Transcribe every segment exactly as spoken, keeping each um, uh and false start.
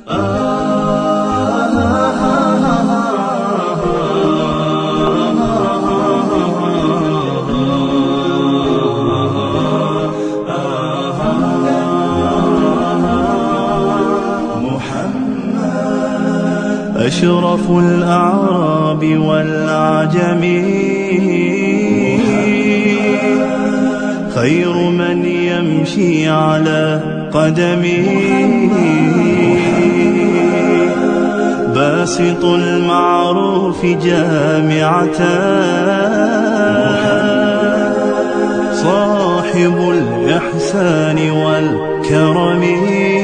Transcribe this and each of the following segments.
أشرف الأعراب والأعجم، خير من يمشي على قدمه، باسط المعروف جامعة، صاحب الإحسان والكرم.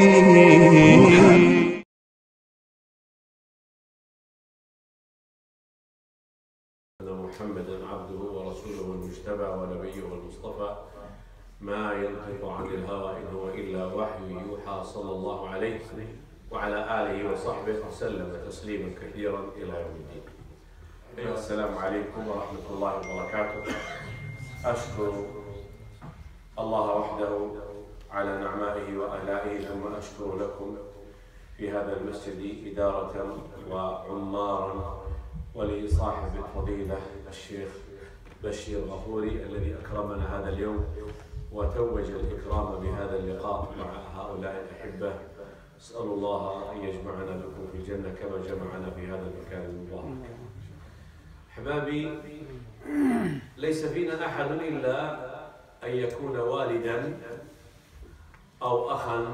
محمدا عبده ورسوله المجتبى ونبيه المصطفى، ما ينطق عن الهوى إن هو إلا وحي يوحى، صلى الله عليه وعلى آله وصحبه وسلم تسليما كثيرا إلى يوم الدين. أيها السلام عليكم ورحمة الله وبركاته. أشكر الله وحده على نعمائه وآلائه، ثم أشكر لكم في هذا المسجد إدارة وعمارا، ولصاحب الفضيلة الشيخ بشير غفوري الذي أكرمنا هذا اليوم وتوج الإكرام بهذا اللقاء مع هؤلاء الأحبة. أسأل الله أن يجمعنا بكم في الجنة كما جمعنا في هذا المكان المبارك. أحبابي، ليس فينا أحد إلا أن يكون والدا أو أخا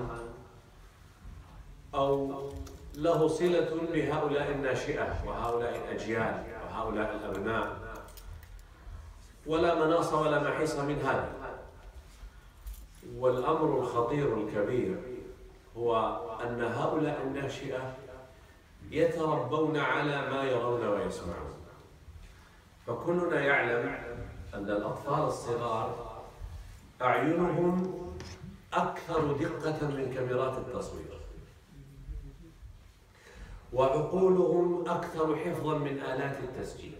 أو له صلة بهؤلاء الناشئة وهؤلاء الأجيال وهؤلاء الأبناء، ولا مناص ولا محيص من هذا. والأمر الخطير الكبير هو أن هؤلاء الناشئة يتربون على ما يرون ويسمعون. فكلنا يعلم أن الأطفال الصغار أعينهم أكثر دقة من كاميرات التصوير، وعقولهم أكثر حفظاً من آلات التسجيل،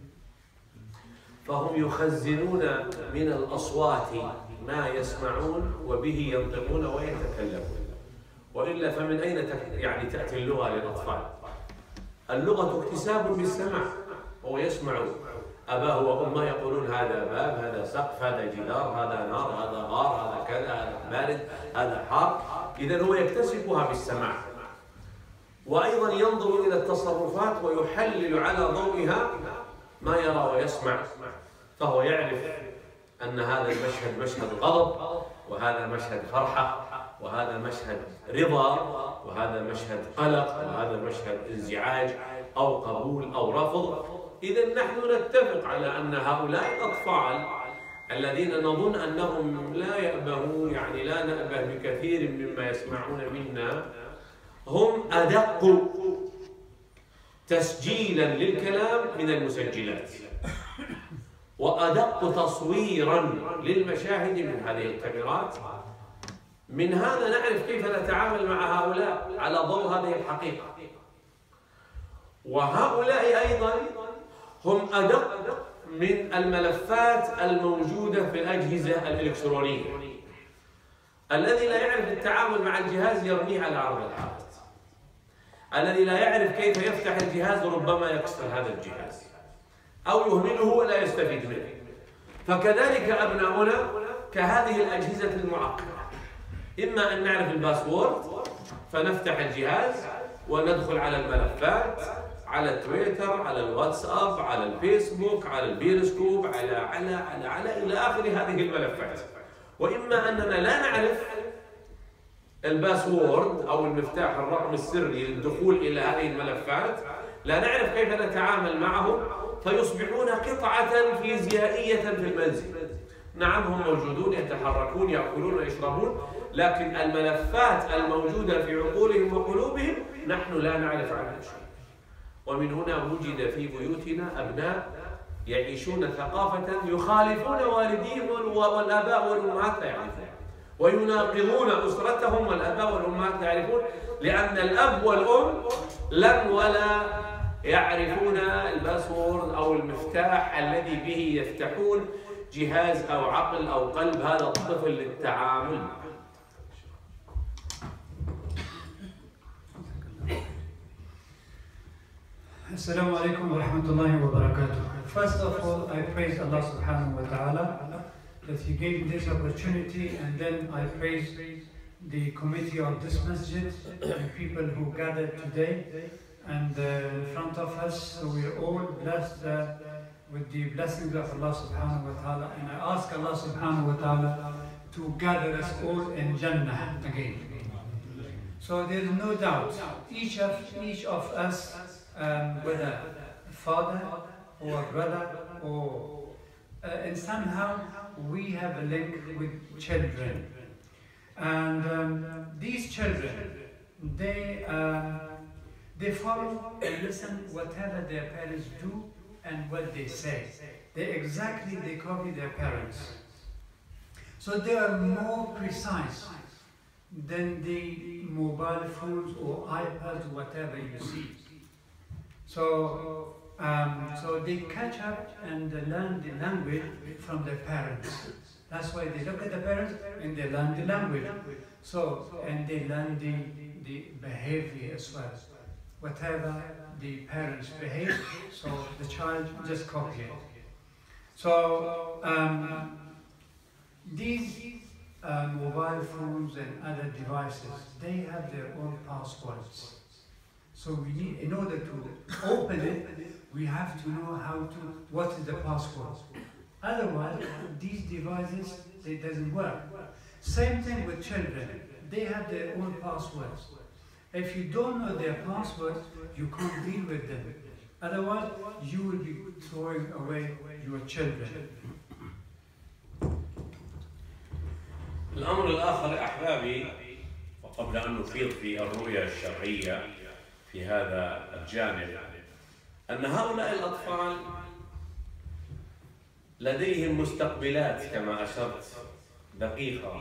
فهم يخزنون من الأصوات ما يسمعون وبه ينطقون ويتكلمون. وإلا فمن أين يعني تأتي اللغة للأطفال؟ اللغة اكتساب بالسمع، وهو يسمع أباه وأمه يقولون هذا باب، هذا سقف، هذا جدار، هذا نار، هذا غار، هذا كذا، هذا بارد، هذا حار. إذن هو يكتسبها بالسمع، وأيضا ينظر إلى التصرفات ويحلل على ضوئها ما يرى ويسمع، فهو يعرف أن هذا المشهد مشهد غضب، وهذا مشهد فرحة، وهذا مشهد رضا، وهذا مشهد قلق، وهذا مشهد انزعاج أو قبول أو رفض. إذن نحن نتفق على أن هؤلاء الأطفال الذين نظن أنهم لا يأبهون، يعني لا نأبه بكثير مما يسمعون منا، هم أدق تسجيلا للكلام من المسجلات، وأدق تصويرا للمشاهد من هذه الكاميرات. من هذا نعرف كيف نتعامل مع هؤلاء على ضوء هذه الحقيقة. وهؤلاء أيضا هم أدق من الملفات الموجودة في الأجهزة الإلكترونية. الذي لا يعرف التعامل مع الجهاز يرميه على عرض الحائط، الذي لا يعرف كيف يفتح الجهاز ربما يكسر هذا الجهاز أو يهمله ولا يستفيد منه. فكذلك أبناؤنا كهذه الأجهزة المعقدة، إما أن نعرف الباسورد فنفتح الجهاز وندخل على الملفات، على التويتر، على الواتساب، على الفيسبوك، على البيرسكوب، على على على على إلى آخر هذه الملفات. وإما أننا لا نعرف الباسورد أو المفتاح الرقم السري للدخول إلى هذه الملفات، لا نعرف كيف نتعامل معهم، فيصبحون قطعة فيزيائية في المنزل. نعم هم موجودون، يتحركون، يأكلون ويشربون، لكن الملفات الموجودة في عقولهم وقلوبهم نحن لا نعرف عنها شيء. ومن هنا وجد في بيوتنا أبناء يعيشون ثقافة يخالفون والديهم والآباء والأمهات لا يعرفون، ويناقضون أسرتهم والآباء والأمهات لا يعرفون، لأن الأب والأم لم ولا يعرفون الباسورد أو المفتاح الذي به يفتحون جهاز أو عقل أو قلب هذا الطفل للتعامل. Assalamu alaikum wa rahmatullahi wa barakatuh. First of all, I praise Allah subhanahu wa ta'ala that He gave me this opportunity, and then I praise the committee of this masjid and people who gathered today and uh, in front of us. So we are all blessed uh, with the blessings of Allah subhanahu wa ta'ala, and I ask Allah subhanahu wa ta'ala to gather us all in Jannah again. So there is no doubt, each of, each of us, um, whether father or brother or uh, and somehow we have a link with children. And um, these children, they, uh, they follow and listen whatever their parents do and what they say. They exactly, they copy their parents. So they are more precise than the mobile phones or iPads, whatever you see. So, um, so they catch up and learn the language from their parents. That's why they look at the parents and they learn the language. So, and they learn the, the behavior as well. Whatever the parents behave, so the child just copy it. So, um, these uh, mobile phones and other devices, they have their own passwords. So we need, in order to open it, we have to know how to, what is the password. Otherwise, these devices, it doesn't work. Same thing with children. They have their own passwords. If you don't know their passwords, you can't deal with them. Otherwise, you will be throwing away your children. الأمر الآخر يا أحبابي، وقبل أن نفيض في الرؤية الشرعية في هذا الجانب، أن هؤلاء الأطفال لديهم مستقبلات كما أشرت دقيقة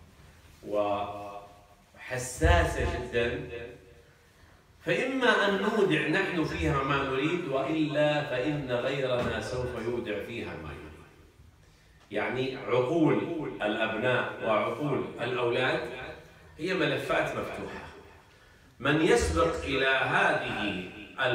وحساسة جدا، فإما أن نودع نحن فيها ما نريد، وإلا فإن غيرنا سوف يودع فيها ما يريد. يعني عقول الأبناء وعقول الأولاد هي ملفات مفتوحة. من يسبق إلى هذه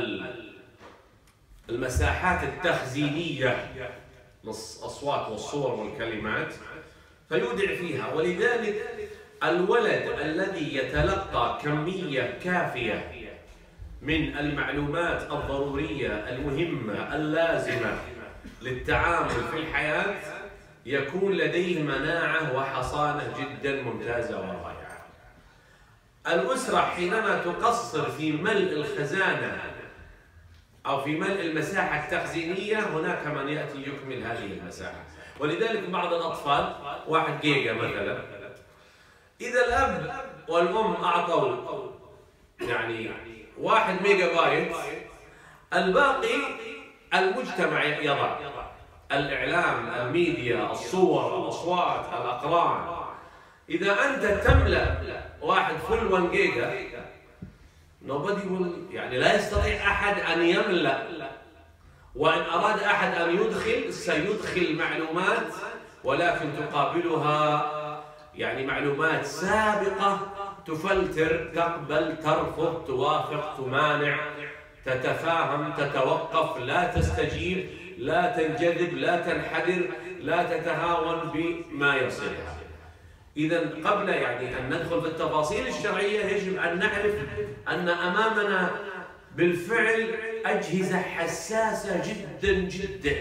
المساحات التخزينية للأصوات والصور والكلمات فيودع فيها. ولذلك الولد الذي يتلقى كمية كافية من المعلومات الضرورية المهمة اللازمة للتعامل في الحياة يكون لديه مناعة وحصانة جدا ممتازة ورائعة. الأسرة حينما تقصر في ملء الخزانة أو في ملء المساحة التخزينية، هناك من يأتي يكمل هذه المساحة. ولذلك بعض الأطفال واحد جيجا مثلا، إذا الأب والأم أعطوا يعني واحد ميجا بايت، الباقي المجتمع يضع. الإعلام، الميديا، الصور، الأصوات، الأقران. إذا أنت تملأ واحد فل واحد جيجا، nobody will، يعني لا يستطيع أحد أن يملأ. وإن أراد أحد أن يدخل سيدخل معلومات، ولكن تقابلها يعني معلومات سابقة تفلتر، تقبل، ترفض، توافق، تمانع، تتفاهم، تتوقف، لا تستجيب، لا تنجذب، لا تنحدر، لا تتهاون بما يصلها. إذا قبل يعني أن ندخل في التفاصيل الشرعية يجب أن نعرف أن أمامنا بالفعل أجهزة حساسة جدا جدا.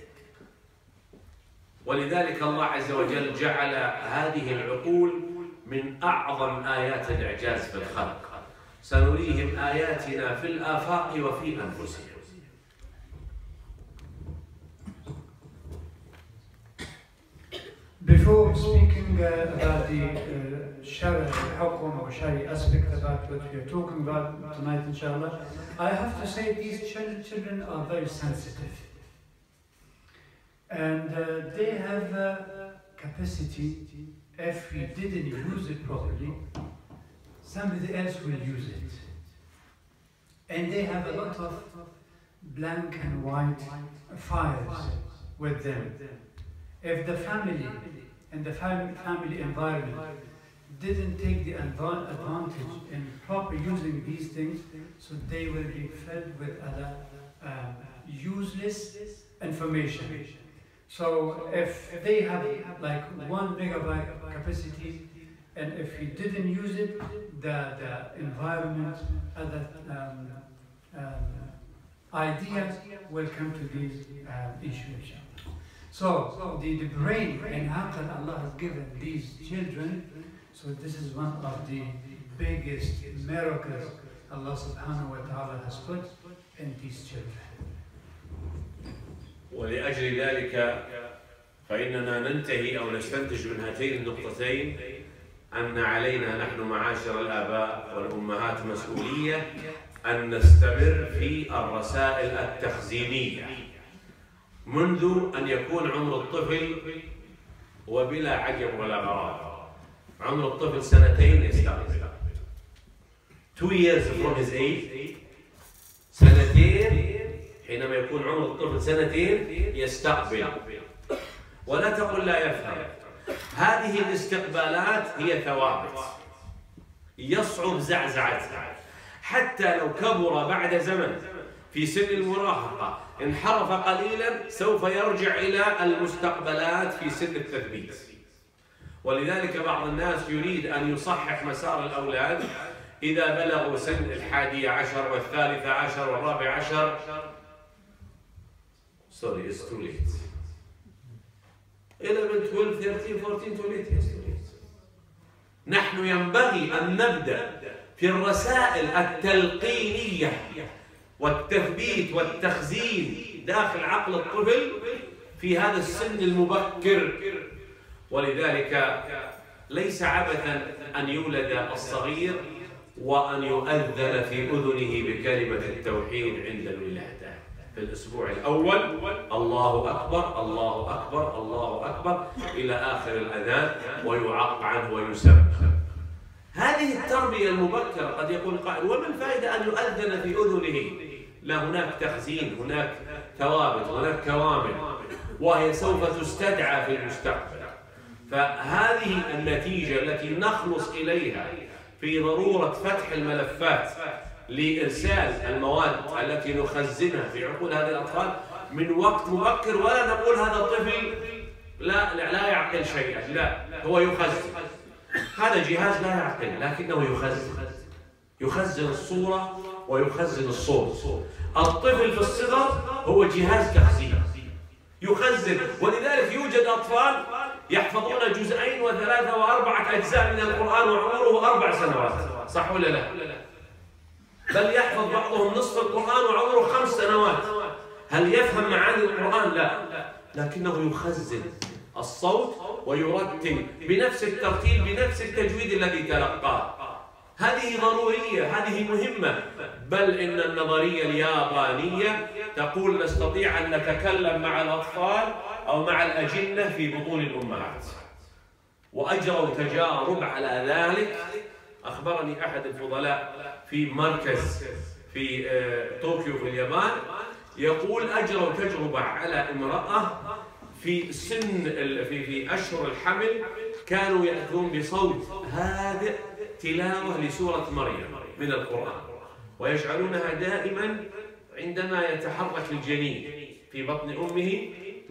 ولذلك الله عز وجل جعل هذه العقول من أعظم آيات الإعجاز في الخلق. سنريهم آياتنا في الآفاق وفي أنفسهم. Before speaking uh, about the uh, Shari al-Hukum or Shari aspect about what we are talking about tonight, inshallah, I have to say these children are very sensitive. And uh, they have a capacity, if we didn't use it properly, somebody else will use it. And they have a lot of black and white files with them. If the family and the family environment didn't take the adva- advantage in proper using these things, so they will be fed with other um, useless information. So if they have like one megabyte capacity, and if you didn't use it, the, the environment, other um, um, ideas will come to these uh, issues. So the, the brain and heart that Allah has given these children, so this is one of the biggest miracles Allah subhanahu wa ta'ala has put in these children. ولأجل ذلك فإننا ننتهي أو نستنتج من هاتين النقطتين أن علينا نحن معاشر الآباء والأمهات مسؤولية أن نستمر في الرسائل التخزينية منذ أن يكون عمر الطفل وبلا عجب ولا غرابة. عمر الطفل سنتين يستقبل. Two years from his age. سنتين حينما يكون عمر الطفل سنتين يستقبل. ولا تقل لا يفهم. هذه الاستقبالات هي ثوابت يصعب زعزعتها، حتى لو كبر بعد زمن في سن المراهقة انحرف قليلا سوف يرجع إلى المستقبلات في سن التثبيت. ولذلك بعض الناس يريد أن يصحح مسار الأولاد إذا بلغوا سن الحادية عشر والثالثة عشر والرابع عشر. Sorry, it's too late. eleven, twelve, thirteen, fourteen, too late. Yes, too late. نحن ينبغي أن نبدأ في الرسائل التلقينية والتثبيت والتخزين داخل عقل الطفل في هذا السن المبكر. ولذلك ليس عبثا أن يولد الصغير وأن يؤذن في أذنه بكلمة التوحيد عند الولادة في الأسبوع الأول، الله أكبر الله أكبر الله أكبر إلى آخر الأذان، ويعق عنه ويسمى. هذه التربية المبكرة. قد يقول قائل: وما الفائدة أن يؤذن في أذنه؟ لا، هناك تخزين، هناك ثوابت، هناك كوامل، وهي سوف تستدعى في المستقبل. فهذه النتيجة التي نخلص إليها في ضرورة فتح الملفات لإرسال المواد التي نخزنها في عقول هذه الأطفال من وقت مبكر، ولا نقول هذا الطفل لا لا يعقل شيئا، لا، هو يخزن. هذا جهاز لا يعقل لكنه يخزن، يخزن الصورة ويخزن الصوت. الطفل في الصغر هو جهاز تخزين يخزن. ولذلك يوجد أطفال يحفظون جزئين وثلاثة وأربعة أجزاء من القرآن وعمره أربع سنوات، صح ولا لا؟ بل يحفظ بعضهم نصف القرآن وعمره خمس سنوات. هل يفهم معاني القرآن؟ لا، لكنه يخزن الصوت ويرتل بنفس الترتيل بنفس التجويد الذي تلقاه. هذه ضرورية، هذه مهمة. بل إن النظرية اليابانية تقول نستطيع أن نتكلم مع الأطفال أو مع الأجنة في بطون الأمهات، وأجروا تجارب على ذلك. أخبرني أحد الفضلاء في مركز في طوكيو في اليابان، يقول أجروا تجربة على امرأة في سن في في أشهر الحمل، كانوا يأتون بصوت هادئ تلاوة لسورة مريم من القرآن، ويجعلونها دائما عندما يتحرك الجنين في بطن أمه،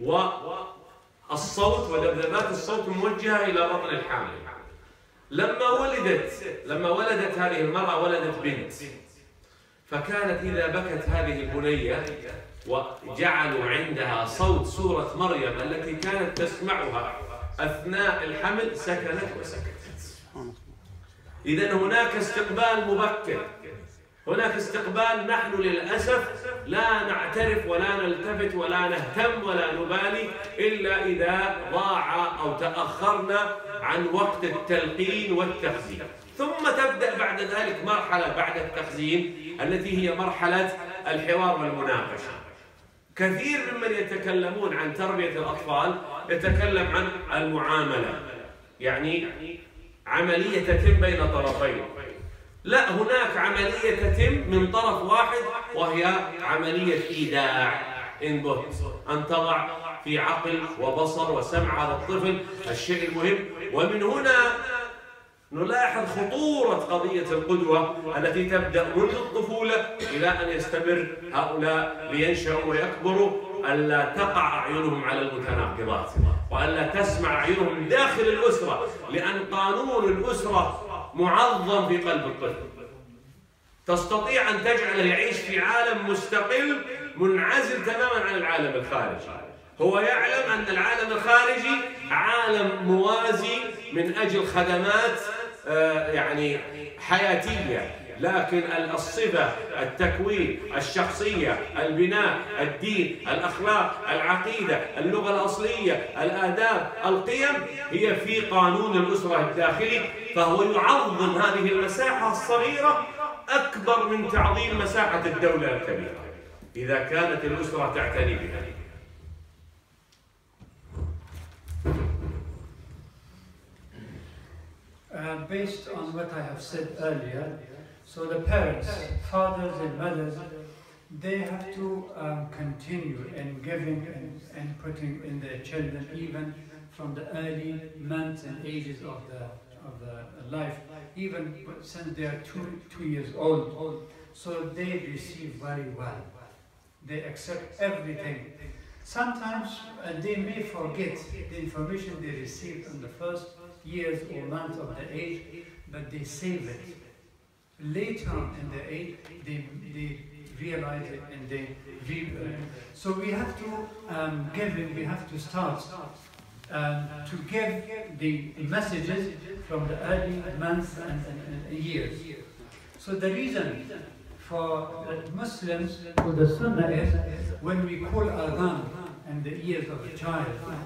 والصوت وذبذبات الصوت موجهة إلى بطن الحامل. لما ولدت لما ولدت هذه المرأة ولدت بنت، فكانت إذا بكت هذه البنية وجعلوا عندها صوت سورة مريم التي كانت تسمعها أثناء الحمل سكنت وسكتت. إذن هناك استقبال مبكر، هناك استقبال نحن للأسف لا نعترف ولا نلتفت ولا نهتم ولا نبالي إلا إذا ضاع أو تأخرنا عن وقت التلقين والتخزين. ثم تبدأ بعد ذلك مرحلة بعد التخزين التي هي مرحلة الحوار والمناقشة. كثير ممن يتكلمون عن تربية الأطفال يتكلم عن المعاملة، يعني عملية تتم بين طرفين. لا، هناك عملية تتم من طرف واحد وهي عملية إيداع، إنبوت، أن تضع في عقل وبصر وسمع هذا الطفل الشيء المهم. ومن هنا نلاحظ خطورة قضية القدوة التي تبدأ منذ الطفولة إلى أن يستمر هؤلاء لينشأوا ويكبروا، ألا تقع أعينهم على المتناقضات، وألا تسمع أعينهم داخل الأسرة، لأن قانون الأسرة معظم في قلب الطفل. تستطيع أن تجعله يعيش في عالم مستقل منعزل تماما عن العالم الخارجي. هو يعلم أن العالم الخارجي عالم موازي من أجل خدمات يعني حياتية، لكن الصفة، التكوين، الشخصية، البناء، الدين، الأخلاق، العقيدة، اللغة الأصلية، الآداب، القيم هي في قانون الأسرة الداخلي، فهو يعظم هذه المساحة الصغيرة أكبر من تعظيم مساحة الدولة الكبيرة إذا كانت الأسرة تعتني بها. Uh, based on what I have said earlier, so the parents, fathers and mothers, they have to um, continue in giving and, and putting in their children, even from the early months and ages of the of the life, even since they are two two years old. So they receive very well. They accept everything. Sometimes uh, they may forget the information they received in the first years or months of the age, but they save it. Later on in the age, they, they realize it and they re uh, so we have to um, give it, we have to start um, to give the messages from the early months and, and, and years. So the reason for the Muslims, for the Sunnah is when we call adhan in the ears of the child,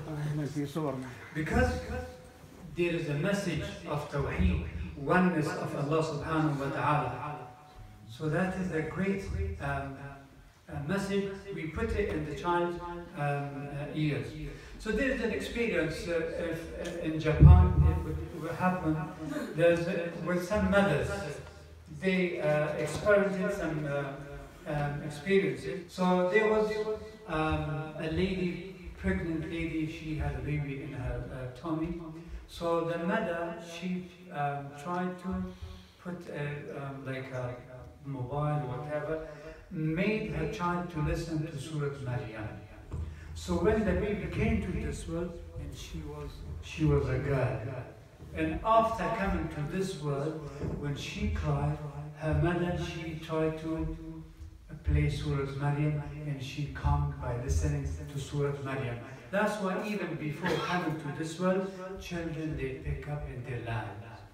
because there is a message of Tawheed, oneness of Allah subhanahu wa ta'ala. So that is a great um, uh, message. We put it in the child's um, uh, ears. So there is an experience uh, if, uh, in Japan, it would, it would happen there's, uh, with some mothers. They uh, experienced some uh, um, experiences. So there was um, a lady, pregnant lady, she had a baby in her uh, tummy. So the mother, she um, tried to put a, um, like a mobile or whatever, made her child to listen to Surah Maryam. So when the baby came to this world, and she was she was a girl, and after coming to this world, when she cried, her mother, she tried to play Surah Maryam, and she calmed by listening to Surah Maryam. That's why even before coming to this world, children, they pick up in their land.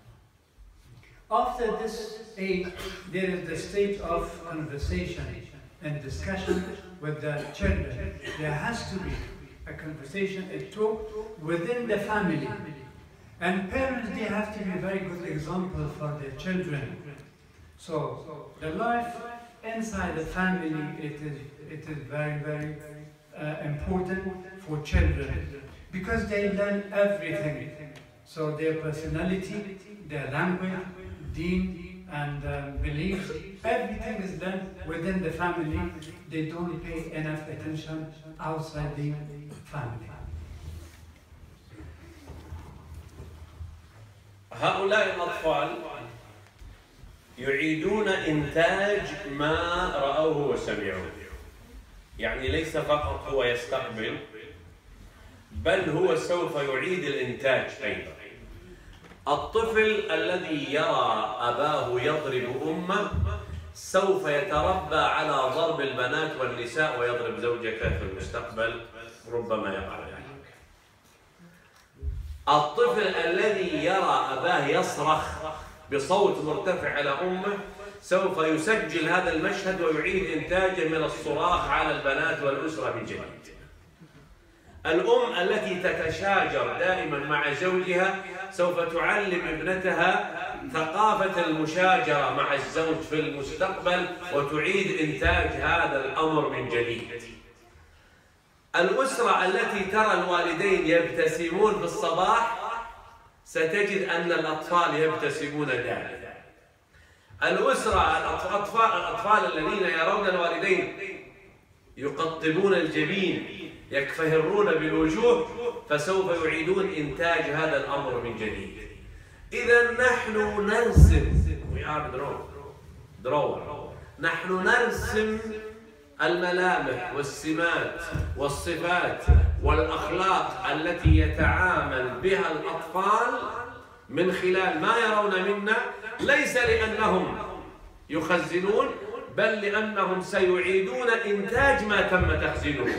After this age, there is the stage of conversation and discussion with the children. There has to be a conversation, a talk within the family. And parents, they have to be a very good example for their children. So, the life inside the family, it is, it is very, very uh, important for children, because they learn everything. So their personality, their language, deen and um, beliefs, everything is done within the family. They don't pay enough attention outside the family. هؤلاء الأطفال يعيدون إنتاج ما رأوه وسمعوه. يعني ليس فقط هو يستقبل، بل هو سوف يعيد الإنتاج أيضا. الطفل الذي يرى أباه يضرب أمه سوف يتربى على ضرب البنات والنساء ويضرب زوجته في المستقبل، ربما يقع ذلك. الطفل الذي يرى أباه يصرخ بصوت مرتفع على أمه سوف يسجل هذا المشهد ويعيد إنتاجه من الصراخ على البنات والأسرة من جديد. الأم التي تتشاجر دائما مع زوجها سوف تعلم ابنتها ثقافة المشاجرة مع الزوج في المستقبل وتعيد إنتاج هذا الأمر من جديد. الأسرة التي ترى الوالدين يبتسمون في الصباح ستجد أن الأطفال يبتسمون دائما. الأسرة الأطفال, الأطفال الذين يرون الوالدين يقطبون الجبين يكفهرون بالوجوه فسوف يعيدون إنتاج هذا الأمر من جديد. إذا نحن نرسم we are drawer. نحن نرسم الملامح والسمات والصفات والأخلاق التي يتعامل بها الأطفال من خلال ما يرون منا، ليس لأنهم يخزنون بل لأنهم سيعيدون إنتاج ما تم تخزينه.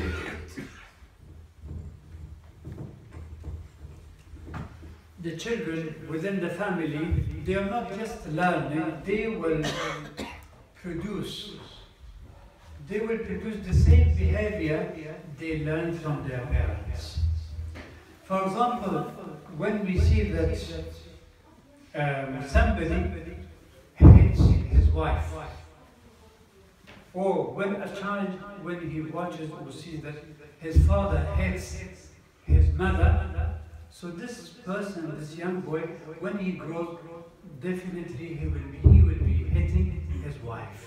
The children within the family, they are not just learning, they will produce. They will produce the same behavior they learn from their parents. For example, when we see that um, somebody hates his wife, or when a child, when he watches or sees that his father hates his mother, so this person, this young boy, when he grows, definitely he will be, he will be hating his wife.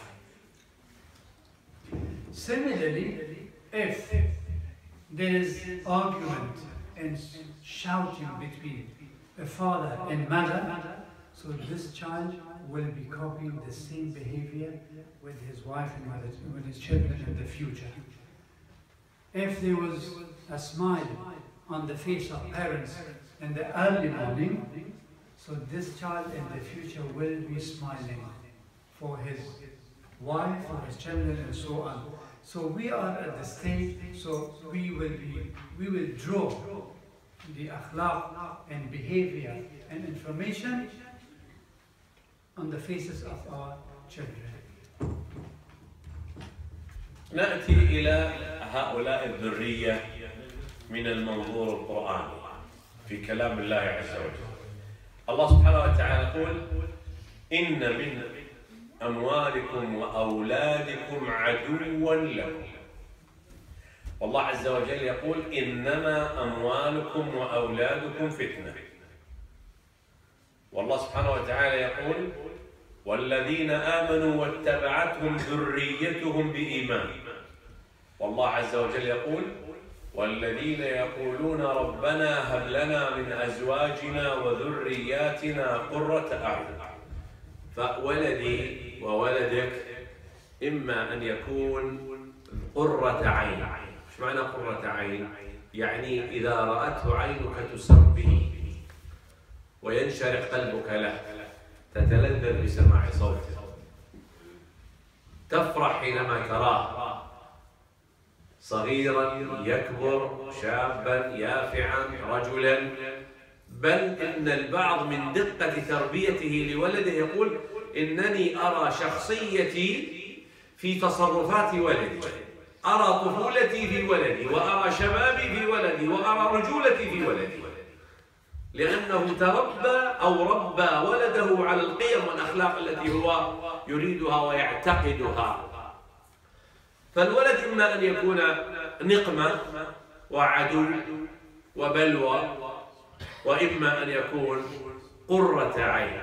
Similarly, if there is argument and shouting between a father and mother, so this child will be copying the same behavior with his wife and with his, with his children in the future. If there was a smile on the face of parents in the early morning, so this child in the future will be smiling for his wife, for his children, and so on. So we are at the stage, so we will be, we will draw the akhlaq and behavior and information on the faces of our children. نأتي إلى هؤلاء الذرية من المنظور القرآني في كلام الله عز وجل. الله سبحانه وتعالى يقول: إن من أموالكم وأولادكم عدوا لكم. والله عز وجل يقول: إنما أموالكم وأولادكم فتنة. والله سبحانه وتعالى يقول: والذين آمنوا واتبعتهم ذريتهم بإيمان. والله عز وجل يقول: والذين يقولون ربنا هب لنا من أزواجنا وذرياتنا قرة أعين. فولدي وولدك إما أن يكون قرة عين. إيش معنى قرة عين؟ يعني إذا رأته عينك تسر به وينشرح قلبك له، تتلذذ بسماع صوته، تفرح حينما تراه صغيرا يكبر، شابا يافعا، رجلا. بل إن البعض من دقة تربيته لولده يقول: إنني أرى شخصيتي في تصرفات ولدي، أرى طفولتي في ولدي، وأرى شبابي في ولدي، وأرى رجولتي في ولدي، لأنه تربى أو ربى ولده على القيم والأخلاق التي هو يريدها ويعتقدها. فالولد إما أن يكون نقمة وعدو وبلوى، وإما أن يكون قرة عين.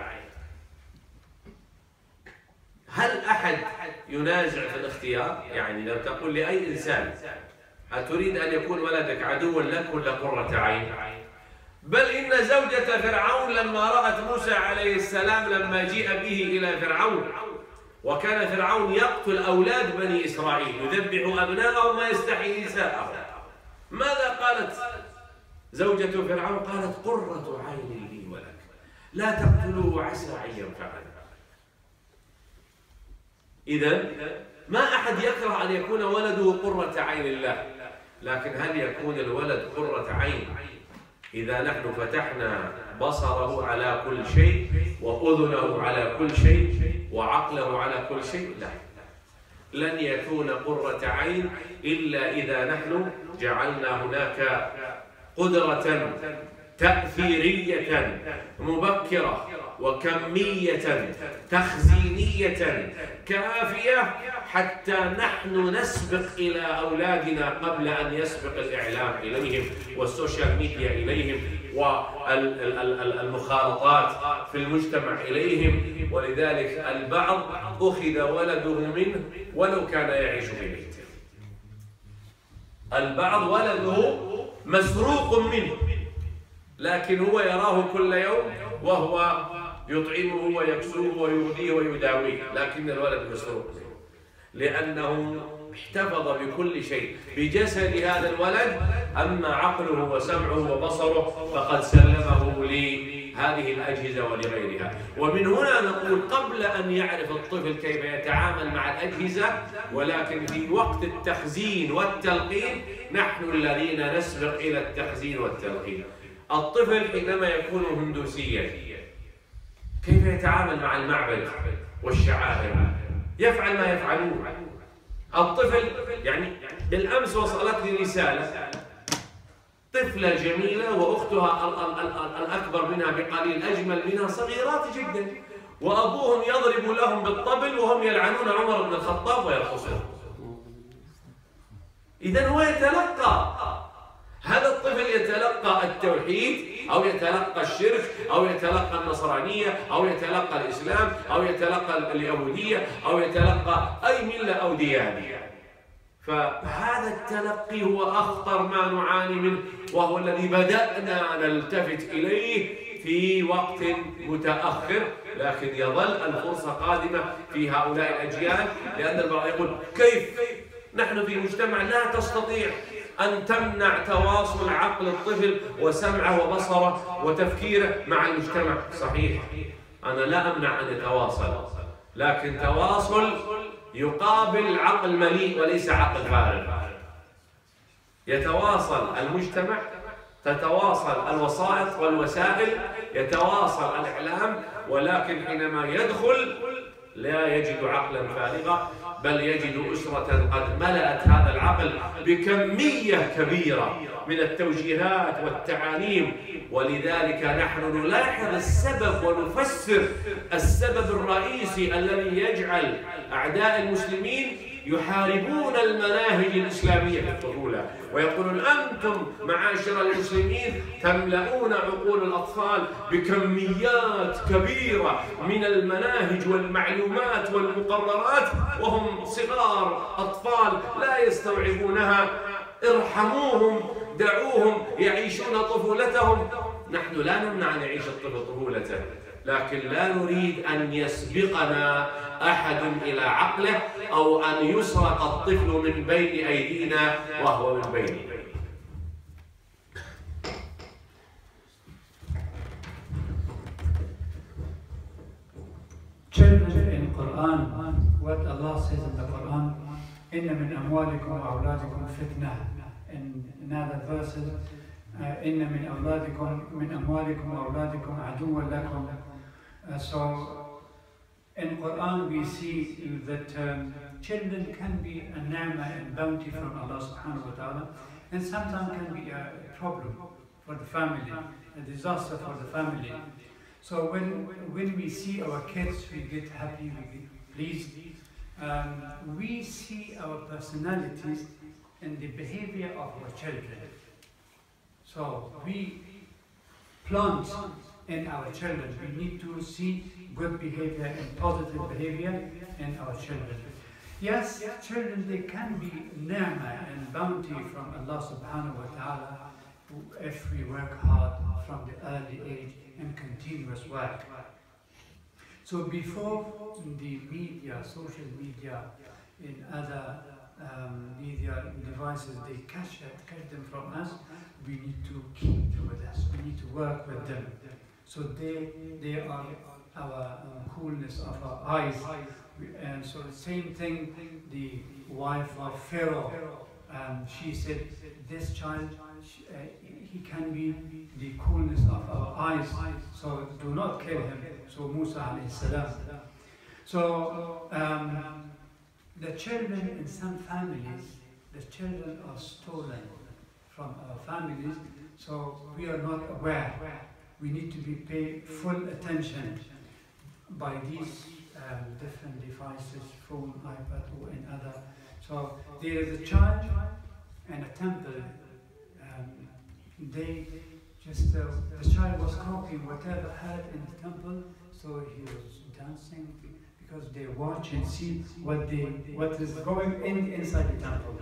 هل أحد ينازع في الاختيار؟ يعني لو تقول لأي إنسان: أتريد أن يكون ولدك عدوا لك ولا قرة عين؟ بل إن زوجة فرعون لما رأت موسى عليه السلام لما جيء به إلى فرعون، وكان فرعون يقتل أولاد بني إسرائيل، يذبح أبناءهم ويستحيي نساءهم، ماذا قالت زوجة فرعون؟ قالت: قرة عين لي ولك، لا تقتلوه عسى أن ينفعنا. إذا ما أحد يكره أن يكون ولده قرة عين له، لكن هل يكون الولد قرة عين إذا نحن فتحنا بصره على كل شيء وأذنه على كل شيء وعقله على كل شيء؟ لا، لن يكون قرة عين إلا إذا نحن جعلنا هناك قدرة تأثيرية مبكرة وكمية تخزينية كافية حتى نحن نسبق إلى أولادنا قبل أن يسبق الإعلام إليهم والسوشيال ميديا إليهم والمخالطات في المجتمع إليهم. ولذلك البعض أخذ ولده منه ولو كان يعيش في بيته، البعض ولده مسروق منه، لكن هو يراه كل يوم وهو يطعمه ويكسوه ويغذيه ويداويه، لكن الولد مسروق لأنه احتفظ بكل شيء بجسد هذا الولد، أما عقله وسمعه وبصره فقد سلمه لهذه الأجهزة ولغيرها. ومن هنا نقول قبل أن يعرف الطفل كيف يتعامل مع الأجهزة، ولكن في وقت التخزين والتلقين نحن الذين نسبق إلى التخزين والتلقين. الطفل حينما يكون هندوسيا كيف يتعامل مع المعبد والشعائر؟ يفعل ما يفعلون. الطفل يعني بالأمس وصلتني رسالة، طفلة جميلة وأختها الأكبر منها بقليل أجمل منها، صغيرات جدا، وأبوهم يضرب لهم بالطبل وهم يلعنون عمر بن الخطاب ويرقصون. إذن هو يتلقى، هذا الطفل يتلقى التوحيد أو يتلقى الشرك أو يتلقى النصرانية أو يتلقى الإسلام أو يتلقى اليهودية أو يتلقى أي ملة أو ديانة. فهذا التلقي هو أخطر ما نعاني منه، وهو الذي بدأنا نلتفت إليه في وقت متأخر، لكن يظل الفرصة قادمة في هؤلاء الأجيال، لأن البعض يقول كيف نحن في مجتمع لا تستطيع أن تمنع تواصل عقل الطفل وسمعه وبصره وتفكيره مع المجتمع. صحيح، أنا لا أمنع أن يتواصل، لكن تواصل يقابل عقل مليء وليس عقل فارغ. يتواصل المجتمع، تتواصل الوسائط والوسائل، يتواصل الإعلام، ولكن حينما يدخل لا يجد عقلا فارغا، بل يجد أسرة قد ملأت هذا العقل بكمية كبيرة من التوجيهات والتعاليم. ولذلك نحن نلاحظ السبب ونفسر السبب الرئيسي الذي يجعل أعداء المسلمين يحاربون المناهج الإسلامية في الطفولة، ويقولون أنتم معاشر المسلمين تملؤون عقول الأطفال بكميات كبيرة من المناهج والمعلومات والمقررات وهم صغار أطفال لا يستوعبونها، ارحموهم، دعوهم يعيشون طفولتهم. نحن لا نمنع أن يعيش الطفل طفولته، لكن لا نريد أن يسبقنا أحد إلى عقله أو أن يسرق الطفل من بين أيدينا وهو من بيننا. Children in Quran, what Allah says in the Quran, إن من أموالكم وأولادكم فتنة. In another verses, إن من أولادكم من أموالكم وأولادكم عدوا لكم. Uh, so in Quran we see that um, children can be a ni'mah and bounty from Allah subhanahu wa ta'ala, and sometimes can be a problem for the family, a disaster for the family. So when when we see our kids, we get happy, we get pleased. Um, we see our personalities in the behavior of our children. So we plant in our children. We need to see good behavior and positive behavior in our children. Yes, children, they can be ni'mah and bounty from Allah subhanahu wa ta'ala if we work hard from the early age and continuous work. So before the media, social media, in other um, media devices, they catch, catch them from us, we need to keep them with us. We need to work with them. So they, they are our um, coolness of our eyes. And so the same thing, the wife of Pharaoh, um, she said, this child, she, uh, he can be the coolness of our eyes, so do not kill him. So Musa alayhi salam. So um, the children in some families, the children are stolen from our families, so we are not aware. We need to be paid full attention by these um, different devices, phone, iPad, or in other. So there is a child and a temple. Um, they just, uh, the child was copying whatever had in the temple, so he was dancing because they watch and see what they, what is going in inside the temple.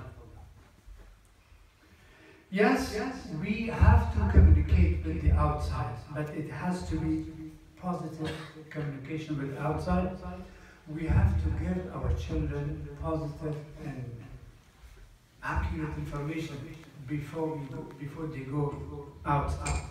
Yes, we have to communicate with the outside, but it has to be positive communication with outside. We have to give our children positive and accurate information before we go, before they go outside.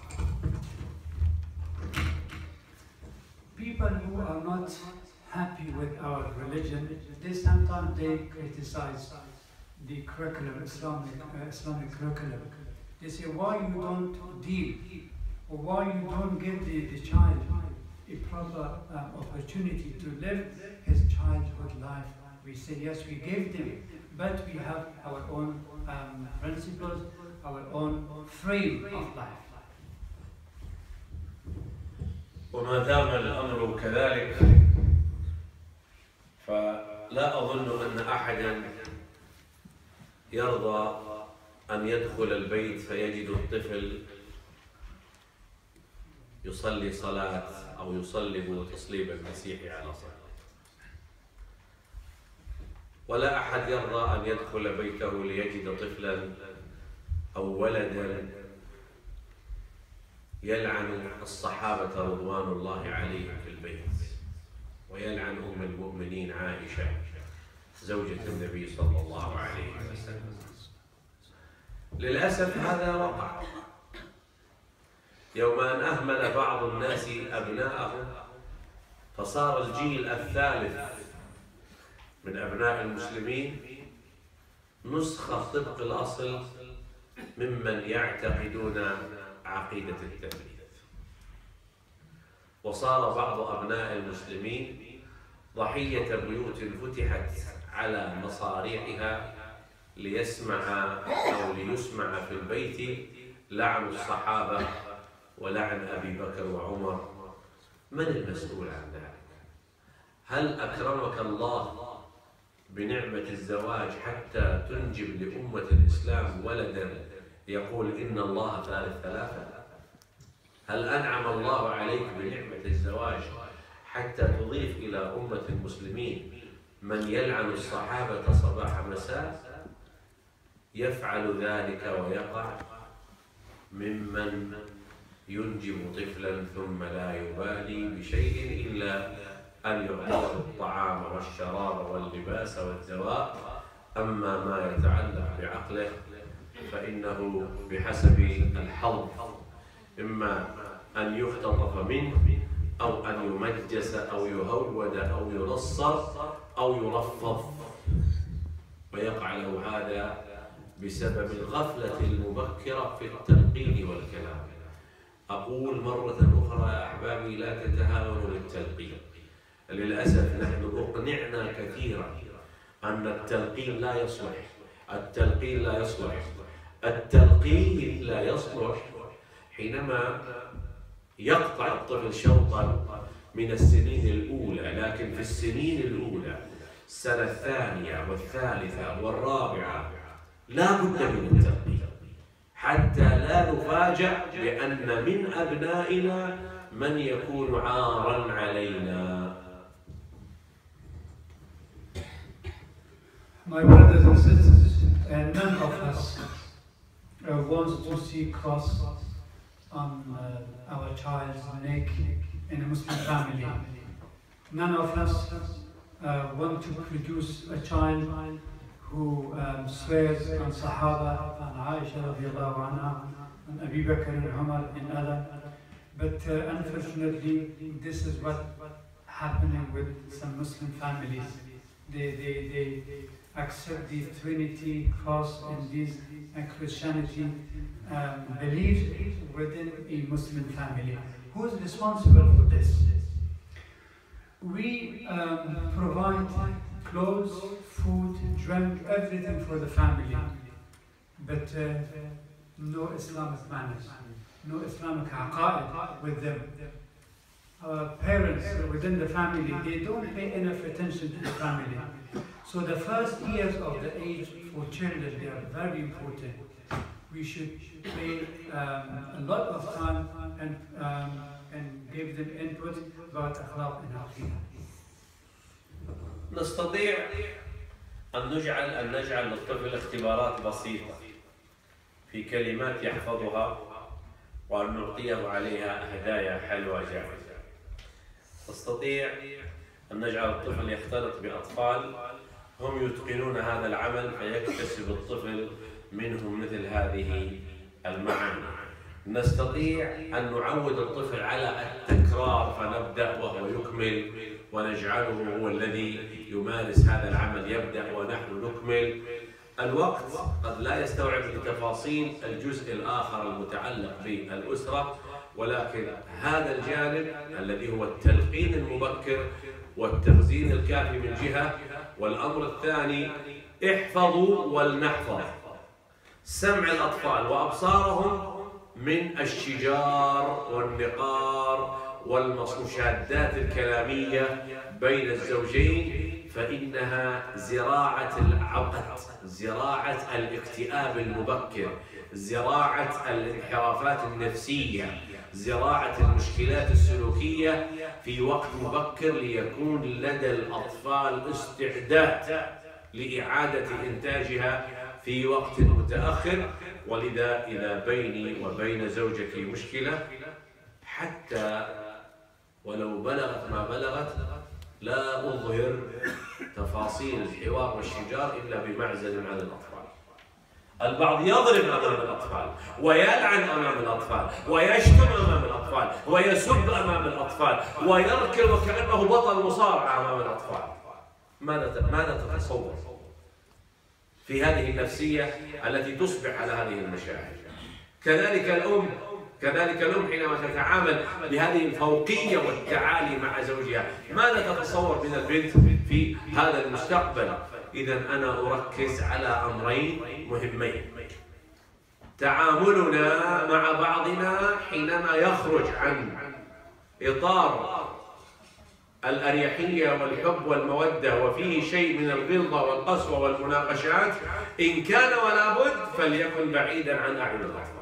People who are not happy with our religion, they sometimes they criticize the curriculum, Islamic, uh, Islamic curriculum. They say, why you don't deal, or why you don't give the, the child a proper uh, opportunity to live his childhood life. We say, yes, we gave them, but we have our own um, principles, our own frame of life. وما دام الأمر كذلك فلا أظن أن أحدا يرضى أن يدخل البيت فيجد الطفل يصلي صلاة أو يصلب تصليب المسيح على صلاة، ولا أحد يرضى أن يدخل بيته ليجد طفلا أو ولدا يلعن الصحابة رضوان الله عليهم في البيت، ويلعن أم المؤمنين عائشة زوجة النبي صلى الله عليه وسلم. للأسف هذا وقع يوم أن أهمل بعض الناس أبناءهم، فصار الجيل الثالث من أبناء المسلمين نسخة طبق الأصل ممن يعتقدون عقيدة التثليث، وصار بعض أبناء المسلمين ضحية بيوت فتحت على مصاريعها ليسمع أو ليسمع في البيت لعن الصحابة ولعن أبي بكر وعمر. من المسؤول عن ذلك؟ هل أكرمك الله بنعمة الزواج حتى تنجب لأمة الإسلام ولدا يقول إن الله ثالث ثلاثة؟ هل أنعم الله عليك بنعمة الزواج حتى تضيف إلى أمة المسلمين من يلعن الصحابة صباح مساء؟ يفعل ذلك ويقع ممن ينجب طفلا ثم لا يبالي بشيء إلا أن يعطيه الطعام والشراب واللباس والدواء. أما ما يتعلق بعقله فإنه بحسب الحظ، إما أن يختطف منه أو أن يمجس أو يهود أو ينصر أو يرفض، ويقع له هذا بسبب الغفلة المبكرة في التلقين والكلام. أقول مرة أخرى يا أحبابي، لا تتهاونوا بالتلقين. للأسف نحن أقنعنا كثيرا أن التلقين لا يصلح، التلقين لا يصلح، التلقين لا يصلح حينما يقطع الطفل شوطا من السنين الأولى، لكن في السنين الأولى السنة الثانية والثالثة والرابعة لا بد من التلقين حتى لا نفاجأ بأن من أبنائنا من يكون عارا علينا. My brothers and sisters, and none of us uh, wants to see cross on uh, our child's neck in a Muslim family. None of us uh, want to produce a child who um, swears on Sahaba, on Aisha radiallahu anha, on Abu Bakr and Umar and other. But uh, unfortunately, this is what happening with some Muslim families. They, they, they accept the Trinity cross and these uh, Christianity um, beliefs within a Muslim family. Who is responsible for this? We um, provide clothes, food, drink, everything for the family, but uh, no Islamic manners, no Islamic aqaid with them. Our parents within the family, they don't pay enough attention to the family. So the first years of the age for children, they are very important. We should pay um, a lot of time and, um, and give them input about akhlaq and aqidah. نستطيع أن نجعل أن نجعل للطفل اختبارات بسيطة في كلمات يحفظها، وأن نعطيه عليها هدايا حلوة جاهزة. نستطيع أن نجعل الطفل يختلط بأطفال هم يتقنون هذا العمل فيكتسب الطفل منهم مثل هذه المعاني. نستطيع أن نعود الطفل على التكرار فنبدأ وهو يكمل ونجعله هو الذي يمارس هذا العمل يبدأ ونحن نكمل. الوقت قد لا يستوعب لتفاصيل الجزء الآخر المتعلق بالأسرة، ولكن هذا الجانب الذي هو التلقين المبكر والتخزين الكافي من جهة، والأمر الثاني احفظوا ولنحفظ سمع الأطفال وأبصارهم من الشجار والنقار والمشادات الكلامية بين الزوجين، فإنها زراعة العقد، زراعة الاكتئاب المبكر، زراعة الانحرافات النفسية، زراعة المشكلات السلوكية في وقت مبكر ليكون لدى الأطفال استعداد لإعادة إنتاجها في وقت متأخر. ولذا إذا بيني وبين زوجتي مشكلة حتى ولو بلغت ما بلغت لا أظهر تفاصيل الحوار والشجار إلا بمعزل عن الأطفال. البعض يضرب أمام الأطفال ويلعن أمام الأطفال ويشتم أمام الأطفال ويسب أمام الأطفال ويركض وكأنه بطل مصارعة أمام الأطفال. ماذا ماذا تتصور في هذه النفسية التي تصبح على هذه المشاعر؟ كذلك الأم كذلك الأم حينما تتعامل بهذه الفوقية والتعالي مع زوجها، ماذا تتصور من البنت في هذا المستقبل؟ إذا أنا أركز على أمرين مهمين: تعاملنا مع بعضنا حينما يخرج عن إطار الأريحية والحب والمودة وفيه شيء من الغلظة والقسوة والمناقشات، إن كان ولا بد فليكن بعيدا عن أعين الأطفال.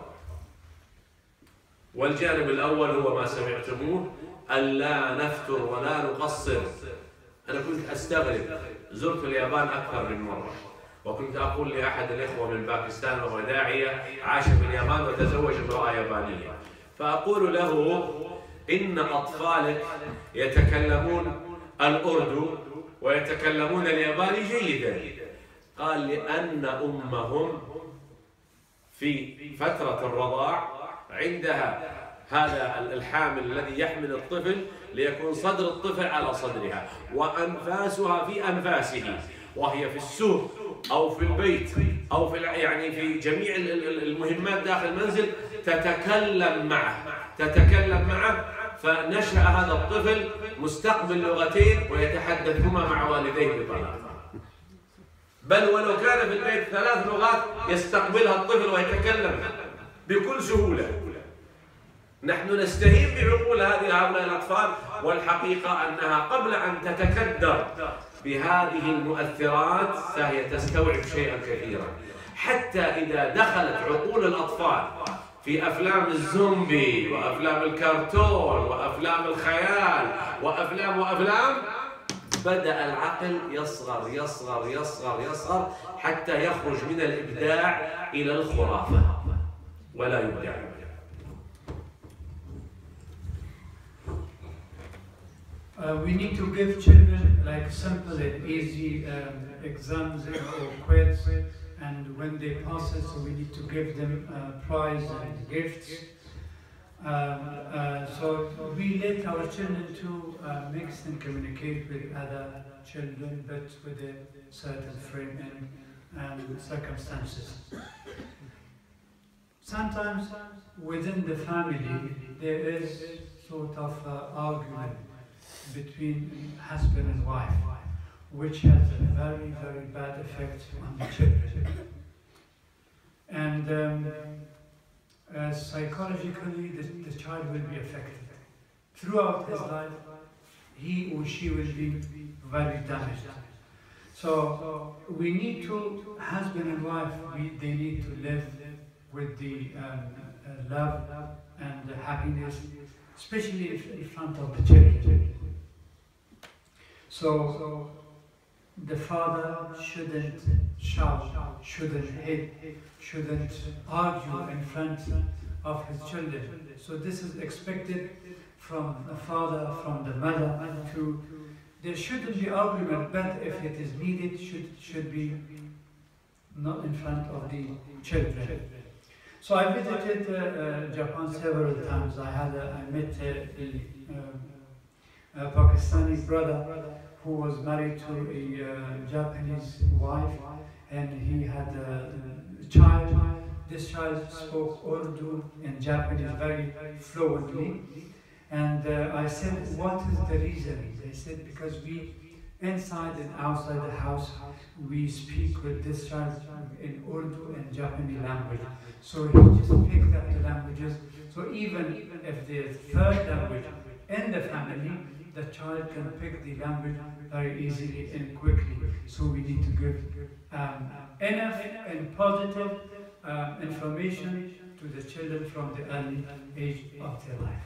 والجانب الأول هو ما سمعتموه: ألا نفتر ولا نقصر. أنا كنت أستغرب، زرت اليابان أكثر من مرة، وكنت أقول لأحد الإخوة من باكستان وهو داعية عاش في اليابان وتزوج امرأة يابانية، فأقول له: إن أطفالك يتكلمون الأردو ويتكلمون الياباني جيدا. قال: لأن أمهم في فترة الرضاع عندها هذا الحامل الذي يحمل الطفل ليكون صدر الطفل على صدرها وأنفاسها في أنفاسه، وهي في السوق أو في البيت أو في يعني في جميع المهمات داخل المنزل تتكلم معه تتكلم معه فنشأ هذا الطفل مستقبل لغتين ويتحدثهما مع والديه بطلاقة، بل ولو كان في البيت ثلاث لغات يستقبلها الطفل ويتكلم بكل سهولة. نحن نستهين بعقول هذه هؤلاء الأطفال، والحقيقة أنها قبل أن تتكدر بهذه المؤثرات فهي تستوعب شيئا كثيرا، حتى إذا دخلت عقول الأطفال في أفلام الزومبي وأفلام الكرتون وأفلام الخيال وأفلام وأفلام بدأ العقل يصغر يصغر يصغر يصغر حتى يخرج من الإبداع إلى الخرافة ولا يبدع. Uh, we need to give children like simple and easy um, exams or quiz, and when they pass it, so we need to give them uh, prize and gifts. Um, uh, so we let our children to uh, mix and communicate with other children, but with a certain frame and, and circumstances. Sometimes within the family there is sort of uh, argument between husband and wife, which has a very, very bad effect on the children. And um, uh, psychologically, the, the child will be affected. Throughout his life, he or she will be very damaged. So we need to, husband and wife, we, they need to live with the um, uh, love and the happiness, especially in front of the children. So the father shouldn't shout, shouldn't hit, shouldn't argue in front of his children. So this is expected from the father, from the mother, to there shouldn't be argument, but if it is needed, should should be not in front of the children. So I visited uh, uh, Japan several times. I had a, I met uh, the um, a Pakistani brother who was married to a uh, Japanese wife, and he had a, a child. This child spoke Urdu and Japanese very fluently. And uh, I said, what is the reason? They said, because we, inside and outside the house, we speak with this child in Urdu and Japanese language. So he just picked up the languages. So even if there's third language in the family, the child can pick the language very easily and quickly. So we need to give um, enough and positive um, information to the children from the early age of their life.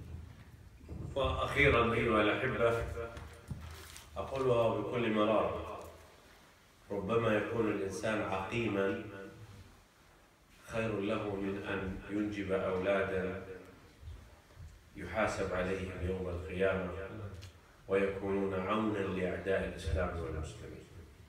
وأخيرا أيها الأحبة أقولها بكل مرارة، ربما يكون الإنسان عقيما خير له من أن ينجب أولادا يحاسب عليهم يوم القيامة ويكونون عونا لأعداء الإسلام والمسلمين.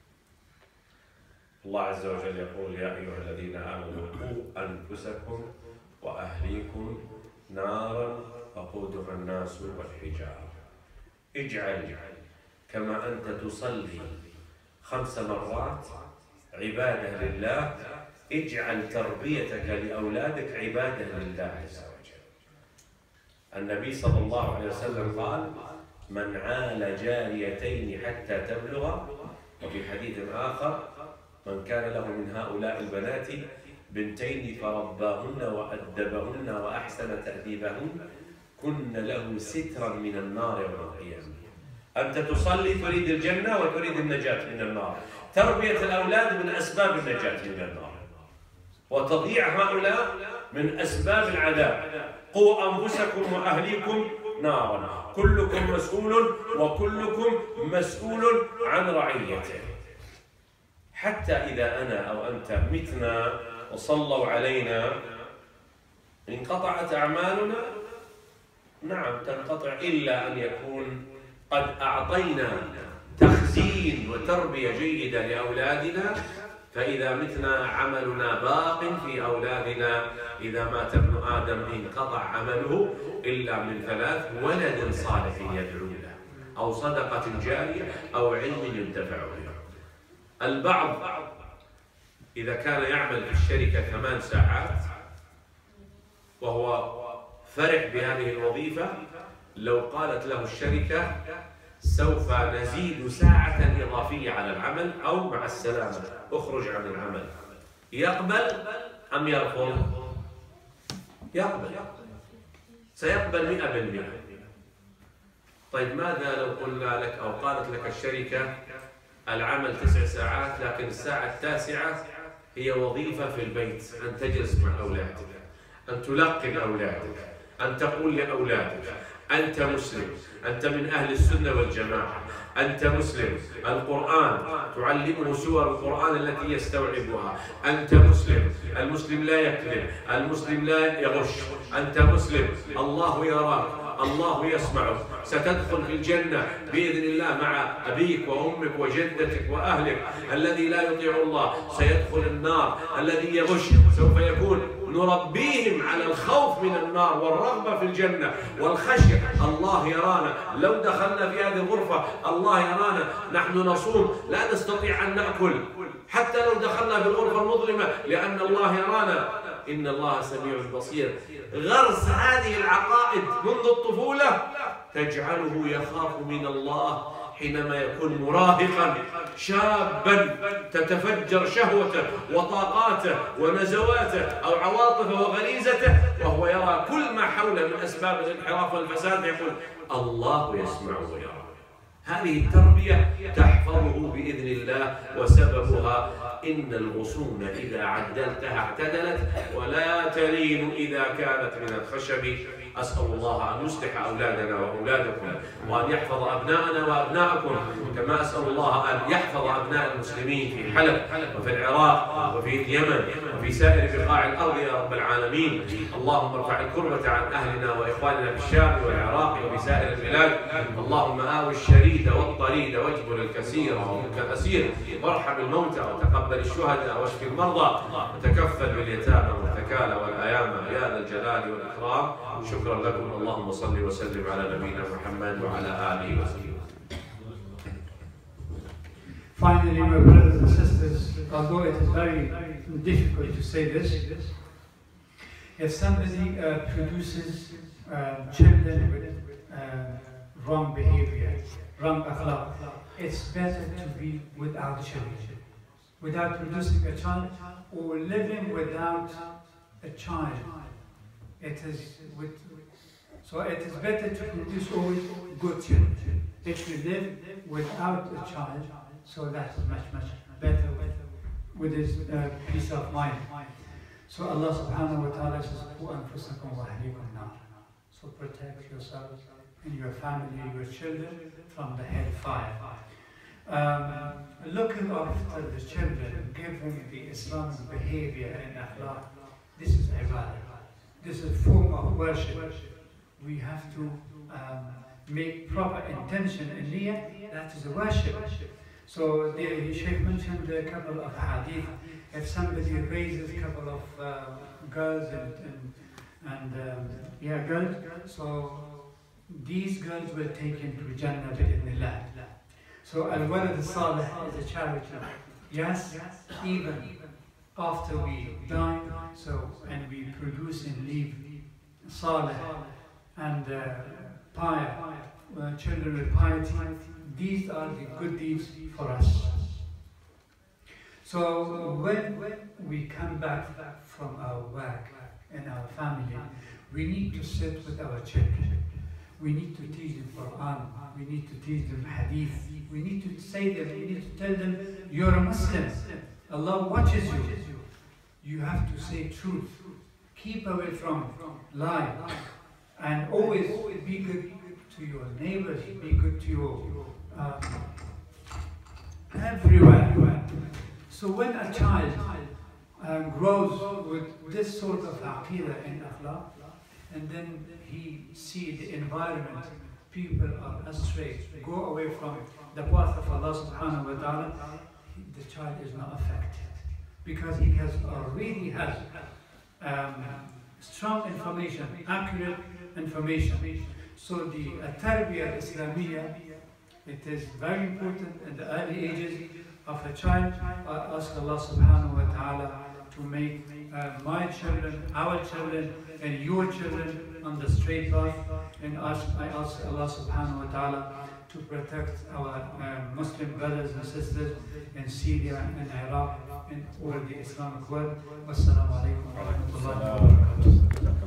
الله عز وجل يقول: يا أيها الذين آمنوا قوا أنفسكم وأهليكم نارا وقودها الناس والحجارة. اجعل كما أنت تصلي خمس مرات عبادة لله، اجعل تربيتك لأولادك عبادة لله عز وجل. النبي صلى الله عليه وسلم قال: من عال جاريتين حتى تبلغ، وفي حديث آخر: من كان له من هؤلاء البنات بنتين فرباهن وأدبهن وأحسن تأديبهن كن له سترا من النار يوم القيامة. أنت تصلي تريد الجنة وتريد النجاة من النار. تربية الأولاد من أسباب النجاة من النار، وتضييع هؤلاء من أسباب العذاب. قوا أنفسكم وأهليكم نارا، كلكم مسؤول وكلكم مسؤول عن رعيته. حتى إذا أنا أو أنت متنا وصلوا علينا انقطعت أعمالنا. نعم تنقطع، إلا أن يكون قد أعطينا تخزين وتربية جيدة لأولادنا، فإذا متنا عملنا باق في أولادنا. إذا مات ابن آدم انقطع عمله إلا من ثلاث: ولد صالح يدعو له، أو صدقة جارية، أو علم ينتفع به. البعض إذا كان يعمل في الشركة ثمان ساعات وهو فرح بهذه الوظيفة، لو قالت له الشركة سوف نزيد ساعة إضافية على العمل أو مع السلامة اخرج عن العمل، يقبل أم يرفض؟ يقبل، سيقبل مئة بالمئة. طيب ماذا لو قلنا لك أو قالت لك الشركة العمل تسع ساعات، لكن الساعة التاسعة هي وظيفة في البيت، أن تجلس مع أولادك، أن تلقن أولادك، أن تقول لأولادك أنت مسلم، أنت من أهل السنة والجماعة، أنت مسلم، القرآن تعلمه سور القرآن التي يستوعبها، أنت مسلم، المسلم لا يكذب، المسلم لا يغش، أنت مسلم، الله يراك، الله يسمعك، ستدخل في الجنة بإذن الله مع أبيك وأمك وجدتك وأهلك. الذي لا يطيع الله سيدخل النار، الذي يغش سوف يكون نربيهم على الخوف من النار والرغبة في الجنة والخشية. الله يرانا، لو دخلنا في هذه الغرفة الله يرانا، نحن نصوم لا نستطيع أن نأكل حتى لو دخلنا في الغرفة المظلمة، لأن الله يرانا. إن الله سميع بصير. غرس هذه العقائد منذ الطفولة تجعله يخاف من الله حينما يكون مراهقا شابا تتفجر شهوته وطاقاته ونزواته أو عواطفه وغريزته، وهو يرى كل ما حوله من أسباب الانحراف والفساد، يقول الله يسمع ويرى. هذه التربية تحفظه بإذن الله، وسببها إن الغصون إذا عدلتها اعتدلت، ولا تلين إذا كانت من الخشب. أسأل الله أن يصلح أولادنا وأولادكم، وأن يحفظ أبناءنا وأبناءكم، كما أسأل الله أن يحفظ أبناء المسلمين في حلب وفي العراق وفي اليمن وفي سائر بقاع الأرض يا رب العالمين. اللهم ارفع الكربة عن أهلنا وإخواننا في الشام والعراق وفي سائر البلاد. اللهم آوي الشريد والطريد واجبر الكثير وملك الأسير، وارحم الموتى وتقبل الشهداء واشف المرضى وتكفل باليتامى والثكالى والأيامى يا ذا الجلال والإكرام. شكرا لكم. اللهم صل وسلم على نبينا محمد وعلى آله وسلم. Finally, my brothers and sisters, although it is very difficult to say this, if somebody uh, produces uh, children with uh, wrong behavior, wrong akhlaq, it's better to be without children, without producing a child, or living without a child. It is with, so it is better to produce always good children. If you live without a child, so that is much, much better with, with his uh, peace of mind. So Allah subhanahu wa ta'ala says, وَأَنفُسَكُمْ وَأَهْلِيكُمْ نَارًا. So protect yourselves and your family, your children from the hellfire. Um, looking after the children, giving the Islamic behavior and akhlaq, this is ibadah. This is a form of worship. We have to um, make proper intention and niyyah, that is a worship. So the Sheikh mentioned a couple of hadith. If somebody raises a couple of uh, girls and, and, and um, yeah, girls, so these girls will take him to Jannah bi'idhnillah. So Al-Walad Al-Salih is a charity. Yes, even after we die, so and we produce and leave Salih and uh, piety, uh, children with piety, these are the good deeds for us. So when we come back from our work and our family, we need to sit with our children. We need to teach them Quran. We need to teach them Hadith. We need to say them, we need to tell them, you're a Muslim. Allah watches you. You have to say truth. Keep away from lie. And always be good to your neighbors, be good to your um, everywhere. So when a child um, grows with this sort of aqidah and akhlaq, and then he sees the environment, people are astray, go away from the path of Allah subhanahu wa ta'ala, the child is not affected. Because he has already has um, strong information, accurate information. So the uh, Tarbiyah Islamiyah, it is very important in the early ages of a child. I ask Allah subhanahu wa ta'ala to make uh, my children, our children, and your children on the straight path. And ask, I ask Allah subhanahu wa ta'ala to protect our uh, Muslim brothers and sisters in Syria and Iraq and all the Islamic world. Wassalamu alaikum wa rahmatullahi wa barakatuh.